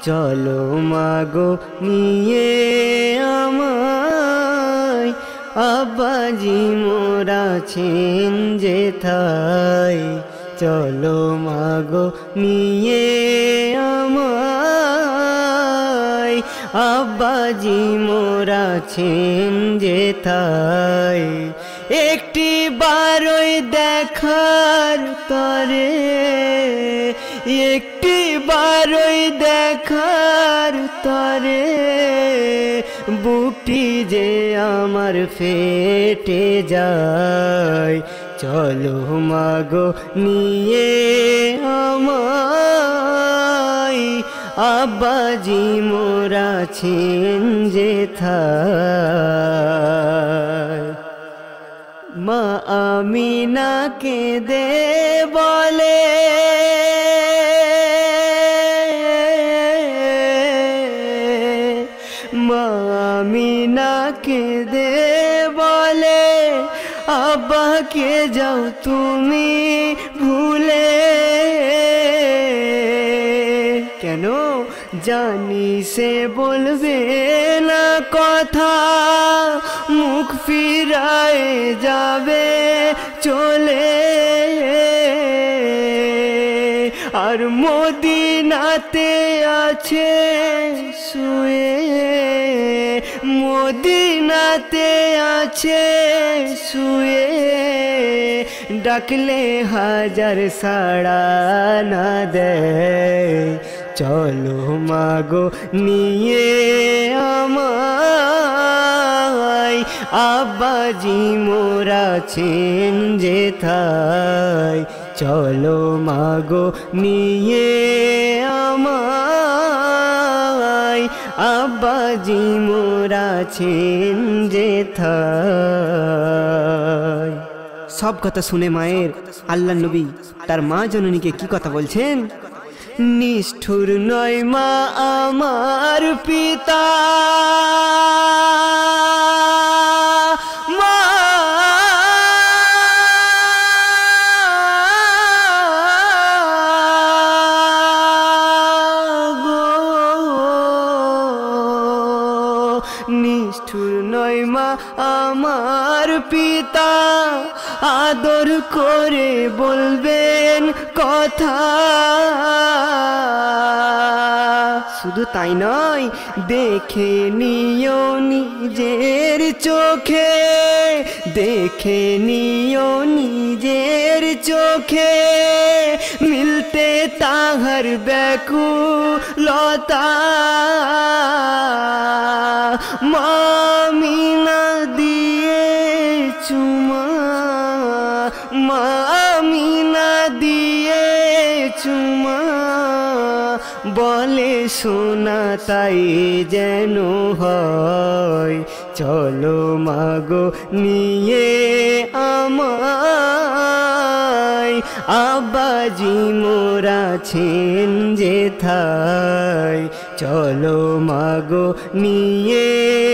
চলো মাগো নিয়ে আমায়, আব্বাজি মোরা আছেন যেথায়। চলো মাগো নিয়ে আমায়, আব্বাজি মোরা আছেন যেথায়। একটি বারই দেখার তরে, একটি বারই দেখার তরে, বুকটি যে আমার ফেটে যায়। চলো মাগো নিয়ে আমায়, আব্বাজি মোরা আছেন যেথায়। মা আমিনাকে দে বলে, মা আমিনাকে দে বলে, আব্বাকে যাও তুমি ভুলে। কেন জানি সে বলবে না কথা, মুখ ফিরায় যাবে চলে। আর মদিনাতে আছে শুয়ে, মদিনাতে আছে শুয়ে, ডাকলে হাজার সাড়া না দেয়। চলো মাগো নিয়ে আমায়, আব্বাজি মোরা আছেন যেথায়। চলো মাগো নিয়ে আমায়, আব্বাজি মোরা আছেন যেথায়। সব কথা শুনে মায়ের আল্লাহ নবী তার মা জননীকে কি কথা বলছেন? নিষ্ঠুর নয় মা আমার পিতা, মা গো, নিষ্ঠুর নয় মা আমার পিতা, আদর করে বলবেন কথা। শুধু তাই নয়, দেখে নিও নিজের চোখে, দেখে নিও নিজের চোখে, মিলতে তাহার ব্যাকুলতা। মামিনা দিয়ে চুমা, মামিনা দিয়ে চুমা, বলে শোনা তাই যেন হয়। চলো মাগো নিয়ে আমায়, আব্বাজি মোরা আছেন যেথায়। চলো মাগো নিয়ে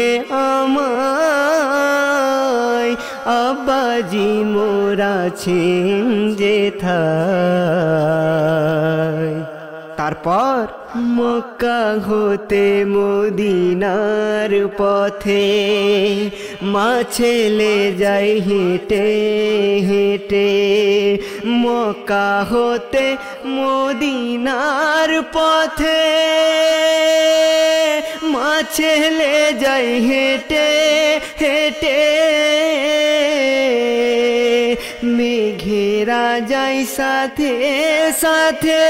আমায়, আব্বাজি মোরা আছেন যেথায়। তারপর মক্কা হতে মদিনার পথে মা ছেলে যায় হেঁটে হেঁটে। মক্কা হতে মদিনার পথে মা ছেলে যায় হেঁটে হেঁটে। মেঘেরা যায় সাথে সাথে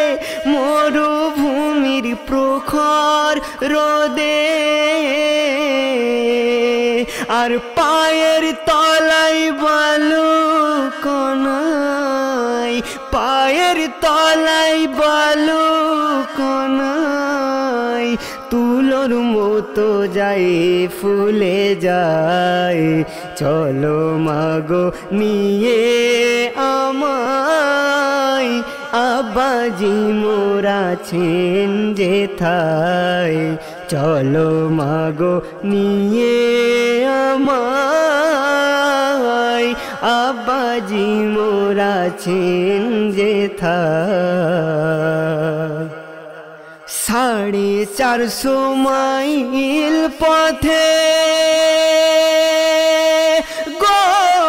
মরুভূমির প্রখর রোদে। আর পায়ের তলায় বালু কণায়, পায়ের তলায় বালু কণায় তুলোর মতো যায় ফুলে যায়। চলো মাগো নিয়ে আমায়, আব্বাজি মোরা আছেন যেথায়। চলো মাগো নিয়ে আমায়, আব্বাজি মোরা আছেন যেথায়। 450 মাইল পথে গো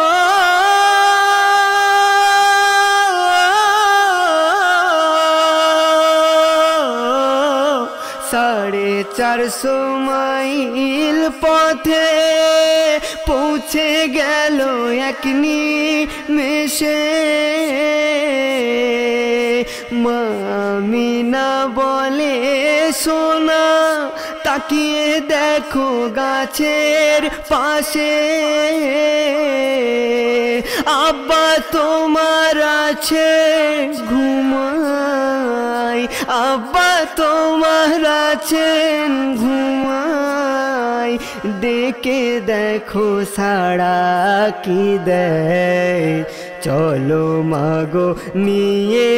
450 মাইল পথে পৌঁছে গেল এক নিমেষে মা আমিনা বলে সোনা তাকিয়ে দেখো গাছের পাশে আব্বা তোমার আছে ঘুমাই আব্বা তোমার আছেন ঘুমাই ডেকে দেখো সাড়া কি দেয় চলো মাগো নিয়ে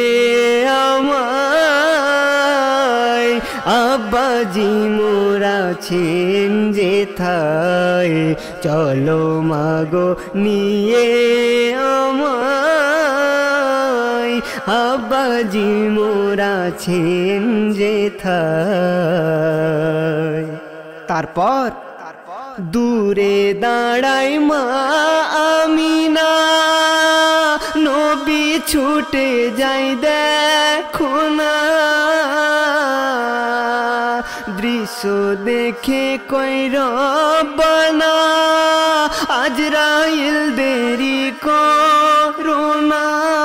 আমায় আব্বাজি মোর আছেন যেথায় চলো মাগো নিয়ে আমায় আব্বাজি মোর আছেন যেথায় তারপর দূরে দাঁড়াই মা আমিনা নবী ছুটে যাই দেখো না দৃশ্য দেখে কই রব্বানা আজরাইল দেরি করো না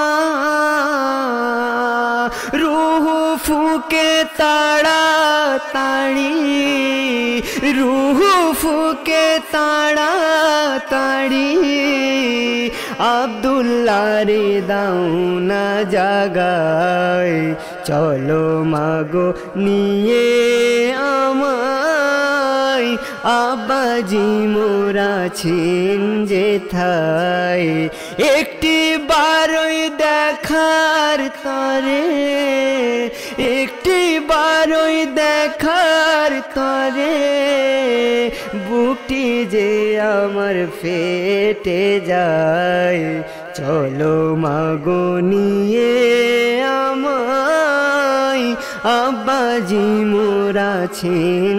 রূহ ফুকে তাড়াতাড়ি রূহ ফুকে তাড়াতাড়ি আব্দুল্লাহ রে দাও না জাগায় চলো মাগো নিয়ে আমায় আব্বাজি মোর আছেন যেথায় একটি বারই দেখার তরে একটি বারই দেখার তরে বুকটি যে আমার ফেটে যায় চলো মাগো নিয়ে আমায় আব্বাজি মোর আছেন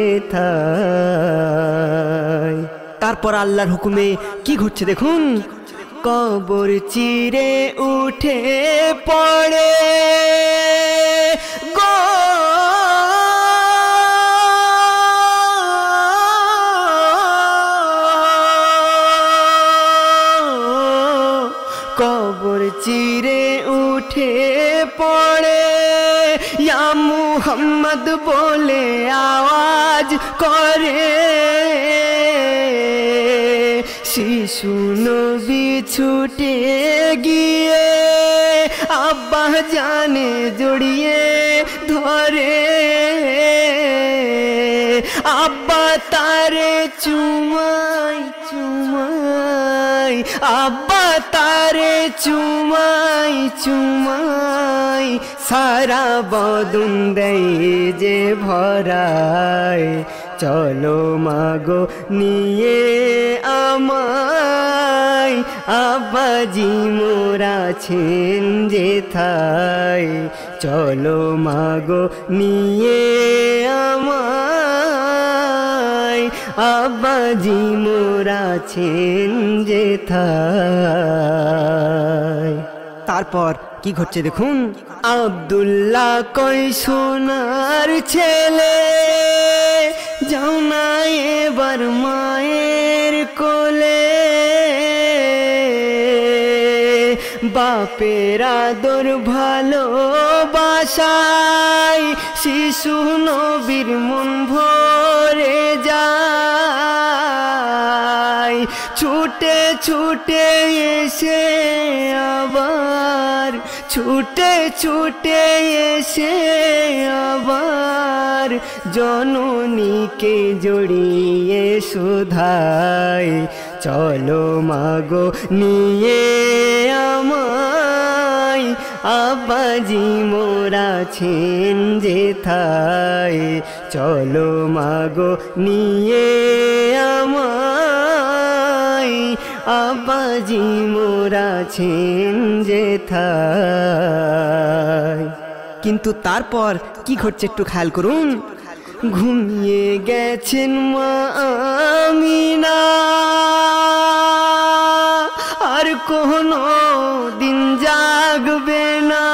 যেথায় তারপর আল্লাহর হুকুমে কি ঘটছে দেখুন কবর চিরে উঠে পড়ে গো কবর চিরে উঠে পড়ে ইয়া মুহাম্মদ বলে আওয়াজ করে শিশু নবী ছুটে গিয়ে আব্বা জানে জড়িয়ে ধরে আব্বা তারে চুমাই চুমাই আব্বা তারে চুমাই চুমাই সারা বদন দেয় যে ভরায় চলো মাগো নিয়ে আমায় আব্বাজি মোর আছেন যেথায় চলো মাগো নিয়ে আমায় আব্বাজি মোর আছেন যেথায় তারপর কি ঘটছে দেখুন আব্দুল্লাহ কই সোনার ছেলে যাও না এবার মায়ের কোলে বাপের আদর ভালোবাসায় শিশু নবীর মন ভরে যায় ছুটে ছুটে এসে আবার ছুটে ছুটে এসে আবার জননীকে জড়িয়ে সুধায় চলো মাগো নিয়ে আমায় আব্বাজি মোর আছেন যেথায় চলো মাগো নিয়ে আমায় আব্বাজি মোর আছেন যেথায় কিন্তু তারপর কি ঘটছে একটু খেয়াল করুন। ঘুমিয়ে গেছেন মা আমিনা, আর কোনো দিন জাগবে না।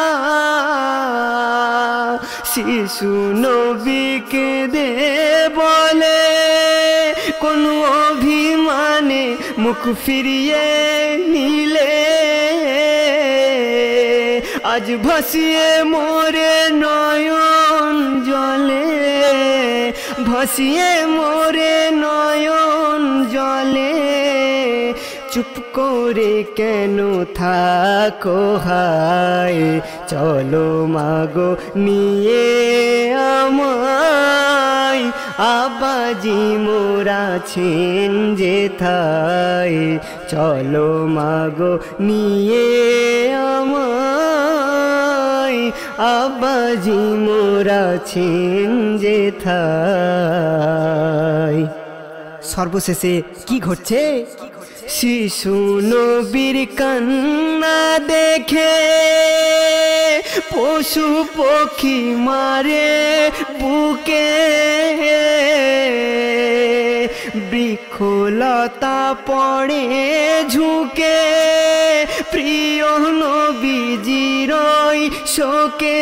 শিশু নবীকে দে বলে কোন অভিমানে মুখ ফিরিয়ে নিলে, আজ ভাসিয়ে মোরে নয়ন জলে, ভাসিয়ে মোরে নয়ন জলে। চুপ করে কেন থাকো হায়, চলো মাগো নিয়ে আমায়। আবাজি মোরাছেন যেথায়, চলো মাগো নিয়ে আমায়। আবাজি মোরাছেন যেথায়। সর্বশেষে কি ঘটছে? শিশু নবীর কান্না দেখে পশু পক্ষী মারে বুকে, বৃক্ষলতা পড়ে ঝুঁকে প্রিয় নবীজির শোকে।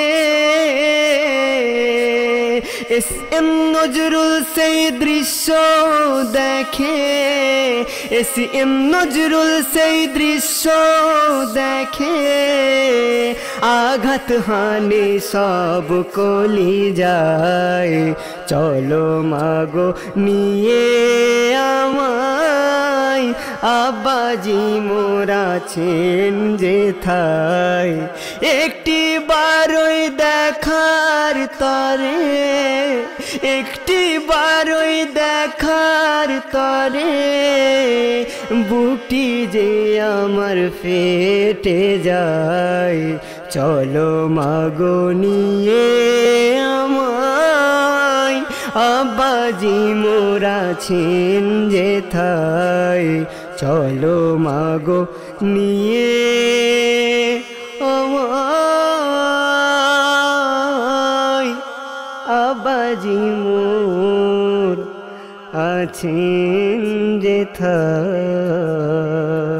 এস.এম. নজরুল সেই দৃশ্য দেখে, এস.এম. নজরুল সেই দৃশ্য দেখে, আঘাত হানে সব কলি যায়। চলো মাগো নিয়ে আমায়, আব্বাজি মোরাছেন যেথায়। একটি বারই দেখার তরে, একটি বারই দেখার তরে, বুকটি যে আমার ফেটে যায়। চলো মাগো নিয়ে আমায়, আব্বাজি মোরাছেন যেথায়। চলো মাগো নিয়ে আমায়, আব্বাজি মোর আছেন যেথায়।